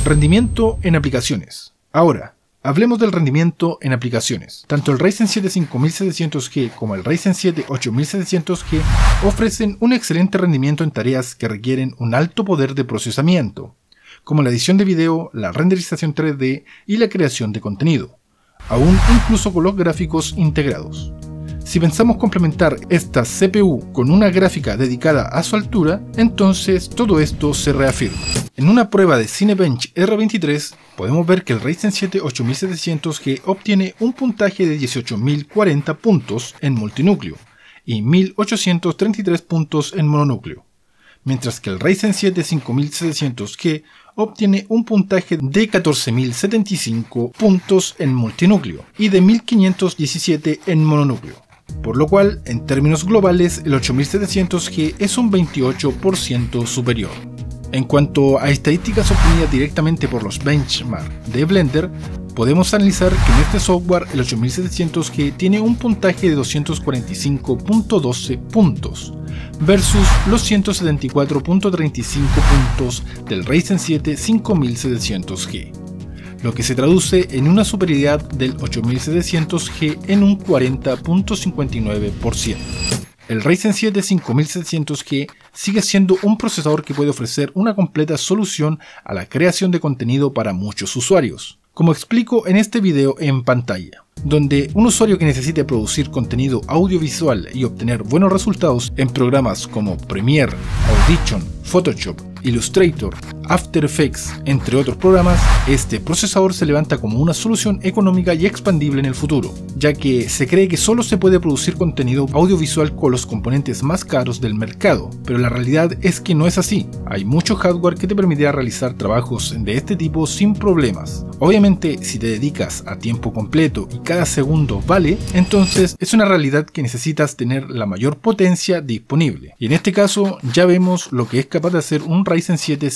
Rendimiento en aplicaciones. Ahora, hablemos del rendimiento en aplicaciones. Tanto el Ryzen 7 5700G como el Ryzen 7 8700G ofrecen un excelente rendimiento en tareas que requieren un alto poder de procesamiento, como la edición de video, la renderización 3D y la creación de contenido, aún incluso con los gráficos integrados. Si pensamos complementar esta CPU con una gráfica dedicada a su altura, entonces todo esto se reafirma. En una prueba de Cinebench R23, podemos ver que el Ryzen 7 8700G obtiene un puntaje de 18.040 puntos en multinúcleo y 1.833 puntos en mononúcleo, mientras que el Ryzen 7 5700G obtiene un puntaje de 14.075 puntos en multinúcleo y de 1.517 en mononúcleo. Por lo cual, en términos globales, el 8700G es un 28% superior. En cuanto a estadísticas obtenidas directamente por los benchmarks de Blender, podemos analizar que en este software el 8700G tiene un puntaje de 245.12 puntos, versus los 174.35 puntos del Ryzen 7 5700G. Lo que se traduce en una superioridad del 8700G en un 40.59%. El Ryzen 7 5700G sigue siendo un procesador que puede ofrecer una completa solución a la creación de contenido para muchos usuarios, como explico en este video en pantalla, donde un usuario que necesite producir contenido audiovisual y obtener buenos resultados en programas como Premiere, Audition, Photoshop, Illustrator, After Effects, entre otros programas, este procesador se levanta como una solución económica y expandible en el futuro, ya que se cree que solo se puede producir contenido audiovisual con los componentes más caros del mercado, pero la realidad es que no es así. Hay mucho hardware que te permitirá realizar trabajos de este tipo sin problemas. Obviamente, si te dedicas a tiempo completo y cada segundo vale, entonces es una realidad que necesitas tener la mayor potencia disponible. Y en este caso ya vemos lo que es capaz de hacer un Ryzen 7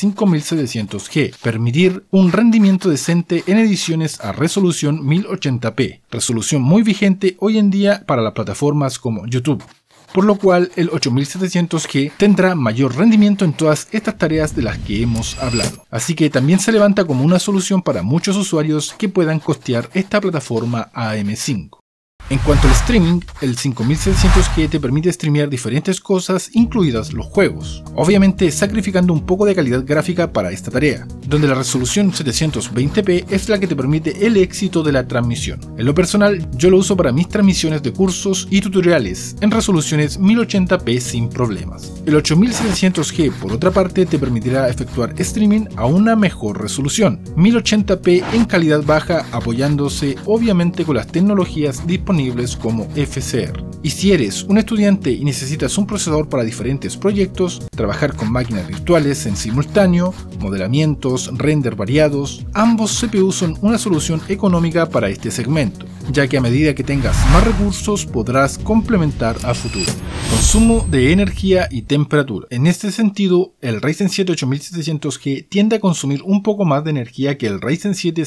5700G, permitir un rendimiento decente en ediciones a resolución 1080p, resolución muy vigente hoy en día para las plataformas como YouTube. Por lo cual el 8700G tendrá mayor rendimiento en todas estas tareas de las que hemos hablado. Así que también se levanta como una solución para muchos usuarios que puedan costear esta plataforma AM5. En cuanto al streaming, el 5700G te permite streamear diferentes cosas, incluidas los juegos, obviamente sacrificando un poco de calidad gráfica para esta tarea, donde la resolución 720p es la que te permite el éxito de la transmisión. En lo personal, yo lo uso para mis transmisiones de cursos y tutoriales en resoluciones 1080p sin problemas. El 8700G, por otra parte, te permitirá efectuar streaming a una mejor resolución, 1080p en calidad baja, apoyándose obviamente con las tecnologías disponibles como FSR. Y si eres un estudiante y necesitas un procesador para diferentes proyectos, trabajar con máquinas virtuales en simultáneo, modelamientos, render variados, ambos CPUs son una solución económica para este segmento, ya que a medida que tengas más recursos podrás complementar a futuro. Consumo de energía y temperatura. En este sentido, el Ryzen 7 8700G tiende a consumir un poco más de energía que el Ryzen 7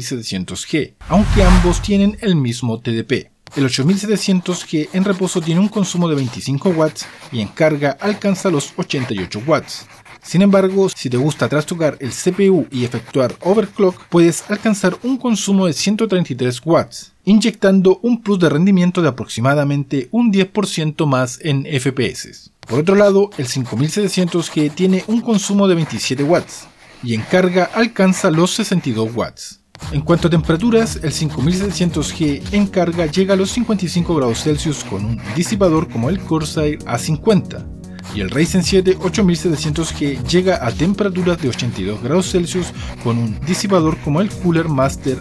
5700G, aunque ambos tienen el mismo TDP. El 8700G en reposo tiene un consumo de 25 watts y en carga alcanza los 88 watts. Sin embargo, si te gusta trastocar el CPU y efectuar overclock, puedes alcanzar un consumo de 133 watts, inyectando un plus de rendimiento de aproximadamente un 10% más en FPS. Por otro lado, el 5700G tiene un consumo de 27 watts y en carga alcanza los 62 watts. En cuanto a temperaturas, el 5700G en carga llega a los 55 grados Celsius con un disipador como el Corsair A50, y el Ryzen 7 8700G llega a temperaturas de 82 grados Celsius con un disipador como el Cooler Master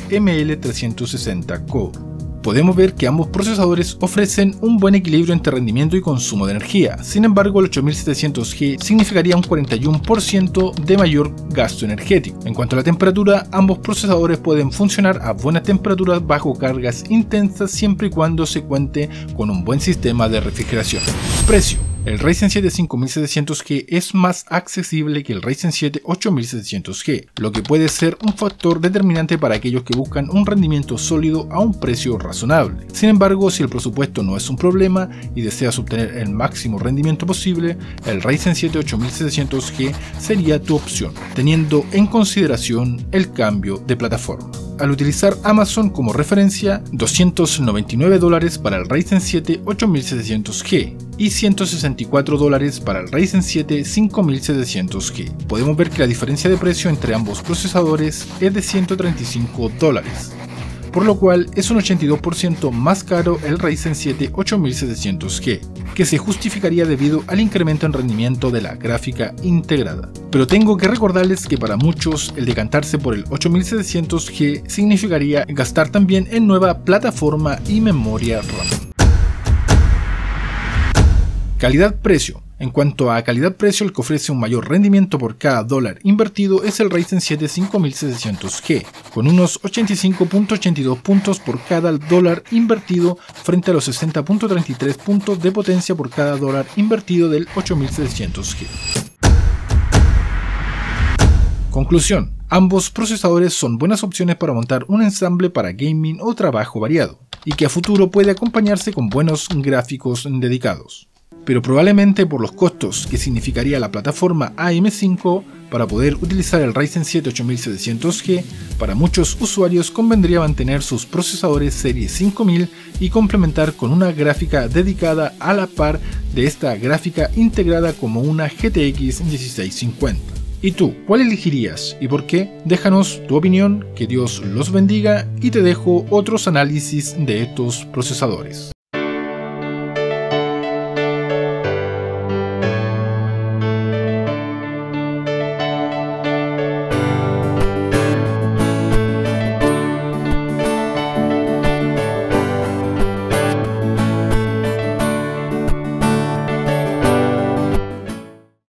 ML360 Core. Podemos ver que ambos procesadores ofrecen un buen equilibrio entre rendimiento y consumo de energía. Sin embargo, el 8700G significaría un 41% de mayor gasto energético. En cuanto a la temperatura, ambos procesadores pueden funcionar a buenas temperaturas bajo cargas intensas siempre y cuando se cuente con un buen sistema de refrigeración. Precio. El Ryzen 7 5700G es más accesible que el Ryzen 7 8700G, lo que puede ser un factor determinante para aquellos que buscan un rendimiento sólido a un precio razonable. Sin embargo, si el presupuesto no es un problema y deseas obtener el máximo rendimiento posible, el Ryzen 7 8700G sería tu opción, teniendo en consideración el cambio de plataforma. Al utilizar Amazon como referencia, $299 para el Ryzen 7 8700G y $164 para el Ryzen 7 5700G. Podemos ver que la diferencia de precio entre ambos procesadores es de $135, por lo cual es un 82% más caro el Ryzen 7 8700G, que se justificaría debido al incremento en rendimiento de la gráfica integrada. Pero tengo que recordarles que para muchos el decantarse por el 8700G significaría gastar también en nueva plataforma y memoria RAM. Calidad-precio. En cuanto a calidad-precio, el que ofrece un mayor rendimiento por cada dólar invertido es el Ryzen 7 5700G, con unos 85.82 puntos por cada dólar invertido frente a los 60.33 puntos de potencia por cada dólar invertido del 8700G. Conclusión. Ambos procesadores son buenas opciones para montar un ensamble para gaming o trabajo variado, y que a futuro puede acompañarse con buenos gráficos dedicados. Pero probablemente por los costos que significaría la plataforma AM5 para poder utilizar el Ryzen 7 8700G, para muchos usuarios convendría mantener sus procesadores serie 5000 y complementar con una gráfica dedicada a la par de esta gráfica integrada como una GTX 1650. ¿Y tú, cuál elegirías y por qué? Déjanos tu opinión, que Dios los bendiga y te dejo otros análisis de estos procesadores.